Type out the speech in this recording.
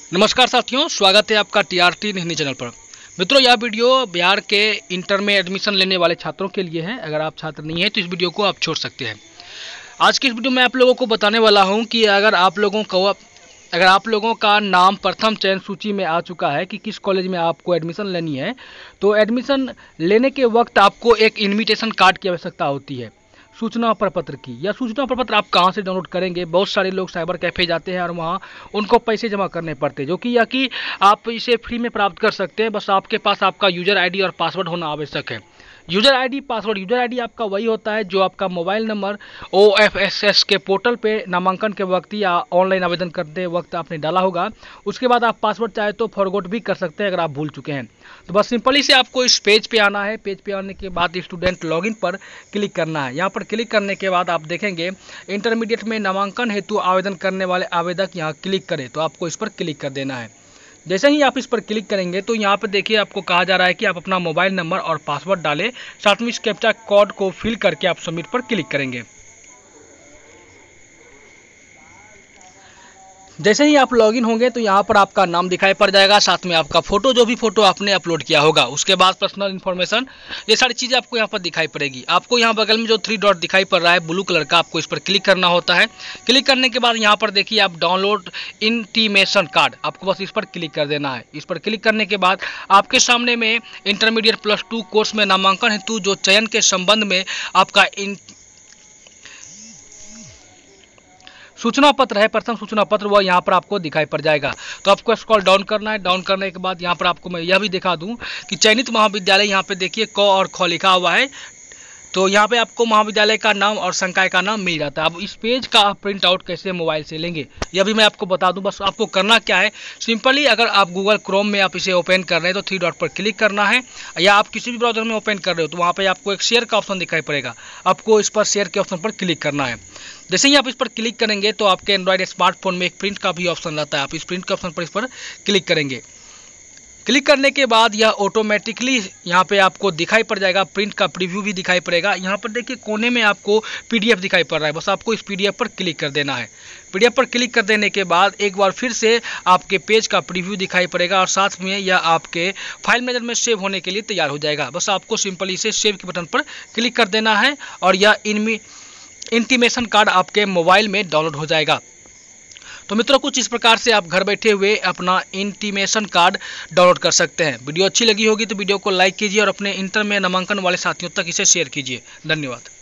नमस्कार साथियों, स्वागत है आपका टीआरटी हिंदी चैनल पर। मित्रों, यह वीडियो बिहार के इंटर में एडमिशन लेने वाले छात्रों के लिए है। अगर आप छात्र नहीं हैं तो इस वीडियो को आप छोड़ सकते हैं। आज की इस वीडियो में आप लोगों को बताने वाला हूं कि अगर आप लोगों का नाम प्रथम चयन सूची में आ चुका है कि किस कॉलेज में आपको एडमिशन लेनी है, तो एडमिशन लेने के वक्त आपको एक इन्विटेशन कार्ड की आवश्यकता होती है, सूचना प्रपत्र की। यह सूचना प्रपत्र आप कहां से डाउनलोड करेंगे? बहुत सारे लोग साइबर कैफ़े जाते हैं और वहां उनको पैसे जमा करने पड़ते हैं, जो कि आप इसे फ्री में प्राप्त कर सकते हैं। बस आपके पास आपका यूजर आईडी और पासवर्ड होना आवश्यक है। यूजर आईडी आपका वही होता है जो आपका मोबाइल नंबर OFSS के पोर्टल पे नामांकन के वक्त या ऑनलाइन आवेदन करते वक्त आपने डाला होगा। उसके बाद आप पासवर्ड चाहे तो फॉरगॉट भी कर सकते हैं अगर आप भूल चुके हैं। तो बस सिंपली से आपको इस पेज पे आना है। पेज पे आने के बाद स्टूडेंट लॉगिन पर क्लिक करना है। यहाँ पर क्लिक करने के बाद आप देखेंगे इंटरमीडिएट में नामांकन हेतु आवेदन करने वाले आवेदक यहाँ क्लिक करें, तो आपको इस पर क्लिक कर देना है। जैसे ही आप इस पर क्लिक करेंगे तो यहाँ पर देखिए आपको कहा जा रहा है कि आप अपना मोबाइल नंबर और पासवर्ड डालें, साथ में इस कैप्चा कोड को फिल करके आप सबमिट पर क्लिक करेंगे। जैसे ही आप लॉगिन होंगे तो यहाँ पर आपका नाम दिखाई पड़ जाएगा, साथ में आपका फोटो, जो भी फोटो आपने अपलोड किया होगा, उसके बाद पर्सनल इन्फॉर्मेशन, ये सारी चीज़ें आपको यहाँ पर दिखाई पड़ेगी। आपको यहाँ बगल में जो 3 डॉट दिखाई पड़ रहा है ब्लू कलर का, आपको इस पर क्लिक करना होता है। क्लिक करने के बाद यहाँ पर देखिए आप डाउनलोड इंटीमेशन कार्ड, आपको बस इस पर क्लिक कर देना है। इस पर क्लिक करने के बाद आपके सामने में इंटरमीडिएट +2 कोर्स में नामांकन हेतु जो चयन के संबंध में आपका सूचना पत्र है, प्रथम सूचना पत्र, वह यहाँ पर आपको दिखाई पड़ जाएगा। तो आपको स्क्रॉल डाउन करना है। डाउन करने के बाद यहाँ पर आपको मैं यह भी दिखा दूँ कि चयनित महाविद्यालय, यहाँ पे देखिए क और ख लिखा हुआ है। तो यहाँ पे आपको महाविद्यालय का नाम और संकाय का नाम मिल जाता है। अब इस पेज का आप प्रिंट आउट कैसे मोबाइल से लेंगे, यह भी मैं आपको बता दूं। बस आपको करना क्या है, सिंपली अगर आप गूगल क्रोम में आप इसे ओपन कर रहे हैं तो 3 डॉट पर क्लिक करना है, या आप किसी भी ब्राउजर में ओपन कर रहे हो तो वहाँ पे आपको एक शेयर का ऑप्शन दिखाई पड़ेगा, आपको इस पर शेयर के ऑप्शन पर क्लिक करना है। जैसे ही आप इस पर क्लिक करेंगे तो आपके एंड्रॉयड स्मार्टफोन में एक प्रिंट का भी ऑप्शन रहता है, आप इस प्रिंट के ऑप्शन पर इस पर क्लिक करेंगे। क्लिक करने के बाद यह ऑटोमेटिकली यहाँ पे आपको दिखाई पड़ जाएगा, प्रिंट का प्रीव्यू भी दिखाई पड़ेगा। यहाँ पर देखिए कोने में आपको PDF दिखाई पड़ रहा है, बस आपको इस PDF पर क्लिक कर देना है। PDF पर क्लिक कर देने के बाद एक बार फिर से आपके पेज का प्रीव्यू दिखाई पड़ेगा और साथ में यह आपके फाइल मैनेजर में सेव होने के लिए तैयार हो जाएगा। बस आपको सिंपली इसे सेव के बटन पर क्लिक कर देना है और यह इंटीमेशन कार्ड आपके मोबाइल में डाउनलोड हो जाएगा। तो मित्रों, कुछ इस प्रकार से आप घर बैठे हुए अपना इंटीमेशन कार्ड डाउनलोड कर सकते हैं। वीडियो अच्छी लगी होगी तो वीडियो को लाइक कीजिए और अपने इंटर में नामांकन वाले साथियों तक इसे शेयर कीजिए। धन्यवाद।